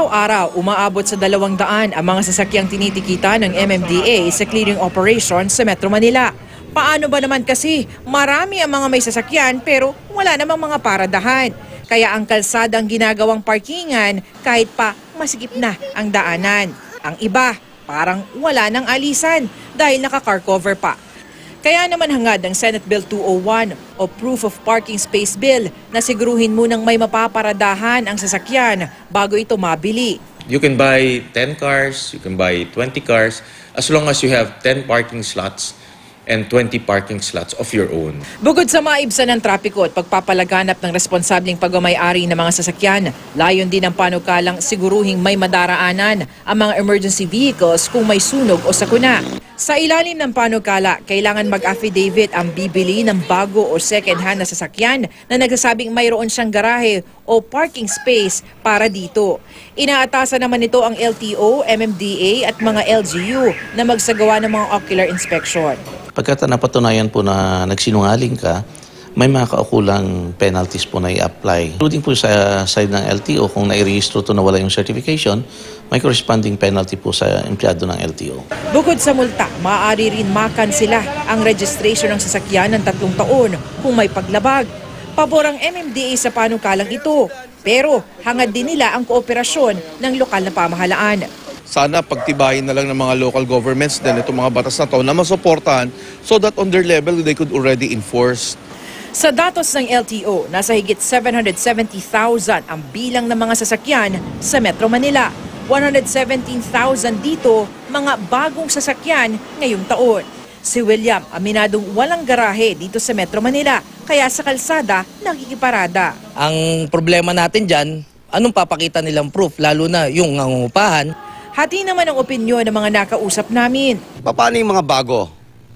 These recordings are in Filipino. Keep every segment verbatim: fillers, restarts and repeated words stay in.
Araw-araw, umaabot sa dalawang daan ang mga sasakyang tinitikita ng M M D A sa clearing operation sa Metro Manila. Paano ba naman kasi marami ang mga may sasakyan pero wala namang mga paradahan. Kaya ang kalsadang ginagawang parkingan kahit pa masikip na ang daanan. Ang iba, parang wala nang alisan dahil naka-car cover pa. Kaya naman hangad ang Senate Bill two oh one o Proof of Parking Space Bill na siguruhin munang may mapaparadahan ang sasakyan bago ito mabili. You can buy ten cars, you can buy twenty cars, as long as you have ten parking slots and twenty parking slots of your own. Bukod sa maibsan ng trapiko at pagpapalaganap ng responsableng pagmamayari ng mga sasakyan, layon din ang panukalang siguruhing may madaraanan ang mga emergency vehicles kung may sunog o sakuna. Sa ilalim ng panukala, kailangan mag-affidavit ang bibili ng bago o second-hand na sasakyan na nagsasabing mayroon siyang garahe o parking space para dito. Inaatasan naman nito ang L T O, M M D A at mga L G U na magsagawa ng mga ocular inspection. Pagkat napatunayan po na nagsinungaling ka, may mga kaukulang penalties po na i-apply. Including po sa side ng L T O, kung nai-rehistro ito na wala yung certification, may corresponding penalty po sa empleyado ng L T O. Bukod sa multa, maaari rin makansela ang registration ng sasakyan ng tatlong taon kung may paglabag. Pabor ang M M D A sa panukalang ito, pero hangad din nila ang kooperasyon ng lokal na pamahalaan. Sana pagtibayin na lang ng mga local governments din itong mga batas na to na masuportahan so that on their level they could already enforce. Sa datos ng L T O, nasa higit seven hundred seventy thousand ang bilang ng mga sasakyan sa Metro Manila. one hundred seventeen thousand dito, mga bagong sasakyan ngayong taon. Si William, aminadong walang garahe dito sa Metro Manila, kaya sa kalsada nakikiparada. Ang problema natin dyan, anong papakita nilang proof, lalo na yung nangungupahan? Hati naman ang opinyon ng mga nakausap namin. Paano yung mga bago?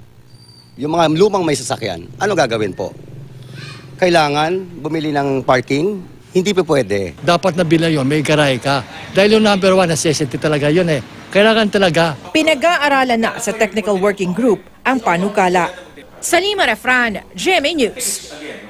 Yung mga lumang may sasakyan, ano gagawin po? Kailangan bumili ng parking? Hindi pa pwede. Dapat na bilang yun, may garahe ka. Dahil yung number one, necessity talaga yun eh. Kailangan talaga. Pinag-aaralan na sa Technical Working Group ang panukala. Saleema Refran, G M A News.